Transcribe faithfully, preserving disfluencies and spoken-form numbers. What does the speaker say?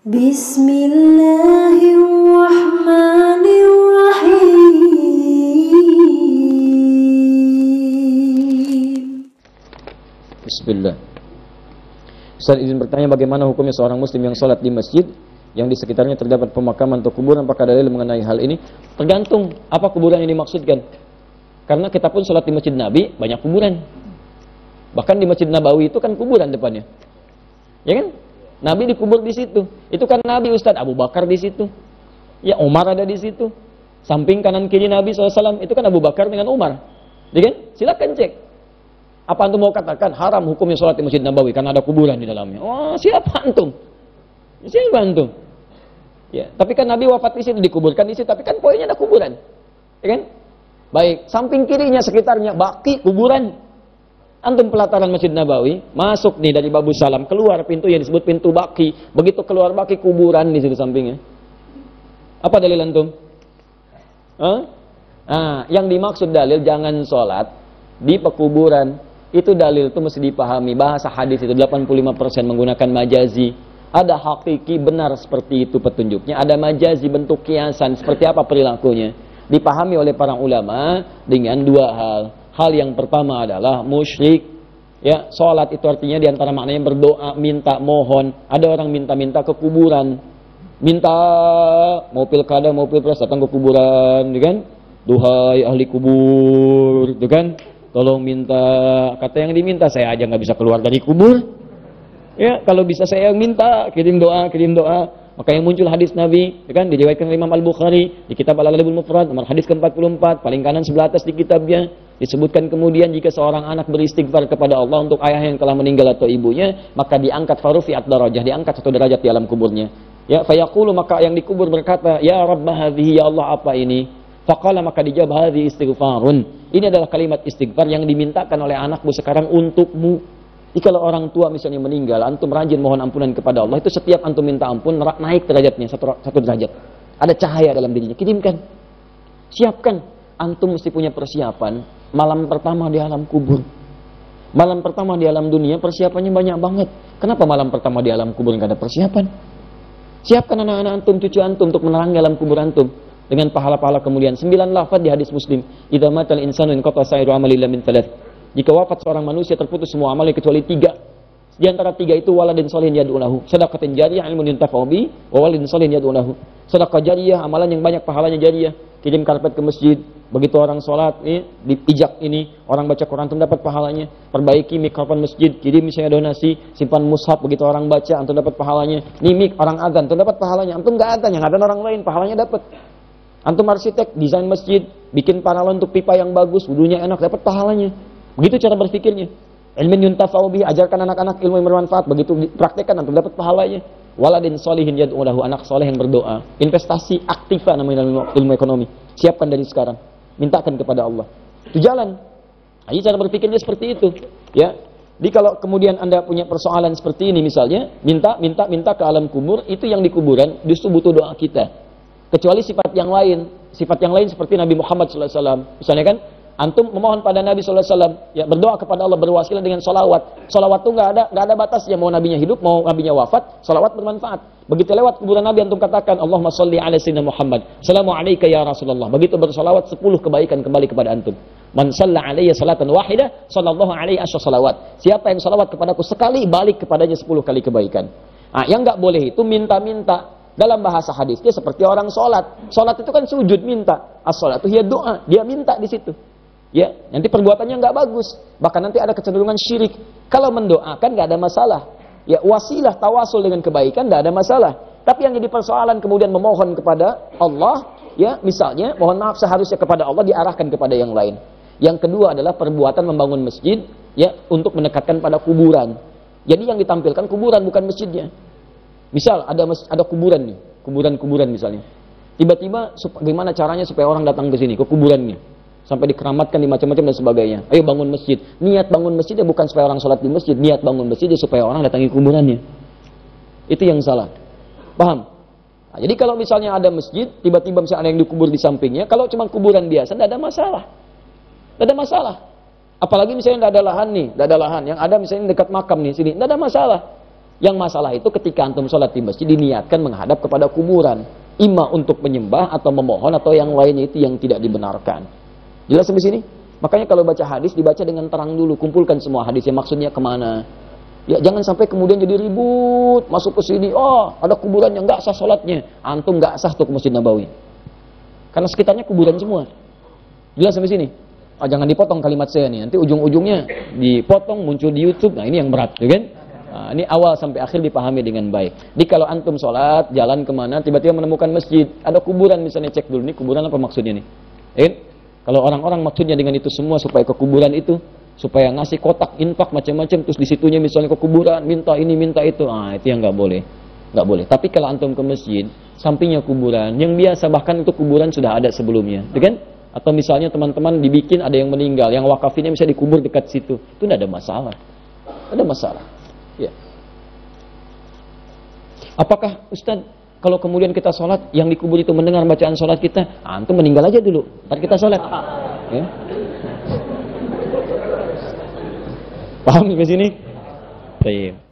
Bismillahirrahmanirrahim. Bismillah. Ustaz izin bertanya, bagaimana hukumnya seorang muslim yang sholat di masjid yang di sekitarnya terdapat pemakaman atau kuburan? Apakah dalil mengenai hal ini? Tergantung apa kuburan yang dimaksudkan. Karena kita pun sholat di masjid Nabi banyak kuburan. Bahkan di Masjid Nabawi itu kan kuburan depannya. Ya kan? Nabi dikubur di situ. Itu kan Nabi, Ustaz. Abu Bakar di situ. Ya, Umar ada di situ. Samping kanan kiri Nabi shallallahu alaihi wasallam itu kan Abu Bakar dengan Umar. Ya kan? Silakan cek. Apa antum mau katakan haram hukumnya sholat di Masjid Nabawi karena ada kuburan di dalamnya? Oh, siapa antum? Siapa antum? Ya, tapi kan Nabi wafat di situ, dikuburkan di situ. Tapi kan poinnya ada kuburan. Ya kan? Baik, samping kirinya sekitarnya baki kuburan. Antum pelataran Masjid Nabawi, masuk nih dari Babu Salam, keluar pintu yang disebut pintu baki. Begitu keluar baki, kuburan di situ sampingnya. Apa dalil antum? Hah? Nah, yang dimaksud dalil jangan sholat di pekuburan. Itu dalil itu mesti dipahami. Bahasa hadis itu delapan puluh lima persen menggunakan majazi. Ada hakiki benar seperti itu petunjuknya. Ada majazi bentuk kiasan. Seperti apa perilakunya? Dipahami oleh para ulama dengan dua hal. Hal yang pertama adalah musyrik. Ya, sholat itu artinya diantara maknanya berdoa, minta, mohon. Ada orang minta-minta ke kuburan. Minta, mau pilkada, mau pilpres, datang ke kuburan. Ya kan? Duhai ahli kubur. Ya kan? Tolong minta. Kata yang diminta, saya aja nggak bisa keluar dari kubur. Ya, kalau bisa saya yang minta, kirim doa, kirim doa. Maka yang muncul hadis Nabi, ya kan, diriwayatkan oleh Imam Al-Bukhari di kitab Al-Adabul Mufrad, nomor hadis ke empat puluh empat, paling kanan sebelah atas di kitabnya, disebutkan kemudian jika seorang anak beristighfar kepada Allah untuk ayah yang telah meninggal atau ibunya, maka diangkat farufi'at darajah, diangkat satu derajat di alam kuburnya. Ya, fayaqulu, maka yang dikubur berkata, ya Rabbah hadhihi, ya Allah apa ini? Faqala, maka dijawab, hadhi istighfarun. Ini adalah kalimat istighfar yang dimintakan oleh anakmu sekarang untukmu. Jadi kalau orang tua misalnya meninggal, antum rajin mohon ampunan kepada Allah, itu setiap antum minta ampun, naik derajatnya, satu, satu derajat. Ada cahaya dalam dirinya, kirimkan. Siapkan. Antum mesti punya persiapan, malam pertama di alam kubur. Malam pertama di alam dunia, persiapannya banyak banget. Kenapa malam pertama di alam kubur nggak ada persiapan? Siapkan anak-anak antum, cucu antum, untuk menerangi alam kubur antum. Dengan pahala-pahala kemuliaan. Sembilan lafaz di hadis Muslim. Idza matal insanu inqata sa'iru amali illa min thalath. Jika wafat seorang manusia terputus semua amalnya kecuali tiga. Di antara tiga itu waladin sholihin yad'u lahu, shadaqatin jariyah, ilmun yuntafa'u bi, wa waladin sholihin yad'u lahu. Sedekah jariyah, amalan yang banyak pahalanya jariyah. Kirim karpet ke masjid, begitu orang sholat, eh, dipijak ini, orang baca Quran antum dapat pahalanya. Perbaiki mikrofon masjid, kirim misalnya donasi, simpan mushaf, begitu orang baca antum dapat pahalanya. Nimik orang azan antum dapat pahalanya. Antum enggak azan, yang ada orang lain pahalanya dapat. Antum arsitek, desain masjid, bikin panel untuk pipa yang bagus, wudunya enak, dapat pahalanya. Begitu cara berpikirnya. Ilmin yuntafa'u bihi, ajarkan anak-anak ilmu yang bermanfaat, begitu dipraktekkan antum dapat pahalanya. Waladin sholihin yad'u lahu, anak soleh yang berdoa. Investasi aktiva namanya dalam ilmu ekonomi. Siapkan dari sekarang. Mintakan kepada Allah. Itu jalan. Jadi cara berpikirnya seperti itu. Ya. Jadi kalau kemudian Anda punya persoalan seperti ini misalnya, minta minta minta ke alam kubur, itu yang di kuburan justru butuh doa kita. Kecuali sifat yang lain. Sifat yang lain seperti Nabi Muhammad shallallahu alaihi wasallam. Misalnya kan antum memohon pada Nabi shallallahu alaihi wasallam, ya berdoa kepada Allah berwasilah dengan salawat. Salawat itu nggak ada nggak ada batasnya, mau nabinya hidup mau nabinya wafat, salawat bermanfaat. Begitu lewat kuburan Nabi antum katakan Allahumma sholli ala sayyidina Muhammad, salamu alayka ya Rasulullah. Begitu bersalawat sepuluh kebaikan kembali kepada antum. Man shalla alayya salatan wahidah, sallallahu alaihi asyra salawat. Siapa yang salawat kepadaku sekali, balik kepadanya sepuluh kali kebaikan. Nah, yang nggak boleh itu minta-minta. Dalam bahasa hadisnya seperti orang sholat. Sholat itu kan sujud minta. As-sholatu hiya doa, dia minta di situ. Ya, nanti perbuatannya nggak bagus, bahkan nanti ada kecenderungan syirik. Kalau mendoakan nggak ada masalah. Ya, wasilah tawasul dengan kebaikan nggak ada masalah. Tapi yang jadi persoalan kemudian memohon kepada Allah, ya misalnya mohon maaf seharusnya kepada Allah diarahkan kepada yang lain. Yang kedua adalah perbuatan membangun masjid, ya untuk mendekatkan pada kuburan. Jadi yang ditampilkan kuburan bukan masjidnya. Misal ada ada kuburan nih, kuburan-kuburan misalnya. Tiba-tiba bagaimana caranya supaya orang datang ke sini ke kuburannya? Sampai dikeramatkan di macam-macam dan sebagainya. Ayo bangun masjid. Niat bangun masjidnya bukan supaya orang sholat di masjid. Niat bangun masjidnya supaya orang datangi kuburannya. Itu yang salah. Paham? Nah, jadi kalau misalnya ada masjid, tiba-tiba misalnya ada yang dikubur di sampingnya, kalau cuma kuburan biasa, tidak ada masalah. Tidak ada masalah. Apalagi misalnya tidak ada lahan nih, tidak ada lahan. Yang ada misalnya dekat makam nih, sini, tidak ada masalah. Yang masalah itu ketika antum sholat di masjid diniatkan menghadap kepada kuburan, ima untuk menyembah atau memohon atau yang lainnya itu yang tidak dibenarkan. Jelas sampai sini? Makanya kalau baca hadis dibaca dengan terang dulu, kumpulkan semua hadisnya maksudnya kemana. Ya jangan sampai kemudian jadi ribut masuk ke sini. Oh ada kuburan yang nggak sah sholatnya, antum nggak sah tuh ke Masjid Nabawi. Karena sekitarnya kuburan semua. Jelas sampai sini? Oh, jangan dipotong kalimat saya nih, nanti ujung-ujungnya dipotong muncul di YouTube. Nah ini yang berat, ya kan? Nah, ini awal sampai akhir dipahami dengan baik. Jadi kalau antum sholat, jalan kemana, tiba-tiba menemukan masjid, ada kuburan misalnya, cek dulu, ini kuburan apa maksudnya nih? Eh, kalau orang-orang maksudnya dengan itu semua supaya ke kuburan itu, supaya ngasih kotak infak macam-macam, terus disitunya misalnya ke kuburan, minta ini, minta itu, ah itu yang nggak boleh, nggak boleh. Tapi kalau antum ke masjid, sampingnya kuburan, yang biasa bahkan itu kuburan sudah ada sebelumnya, ya kan? Atau misalnya teman-teman dibikin ada yang meninggal, yang wakafinnya bisa dikubur dekat situ, itu tidak ada masalah, ada masalah. Ya. Apakah Ustaz kalau kemudian kita sholat yang dikubur itu mendengar bacaan sholat kita, antum meninggal aja dulu, ntar kita sholat. Ya. Paham di sini? Baik.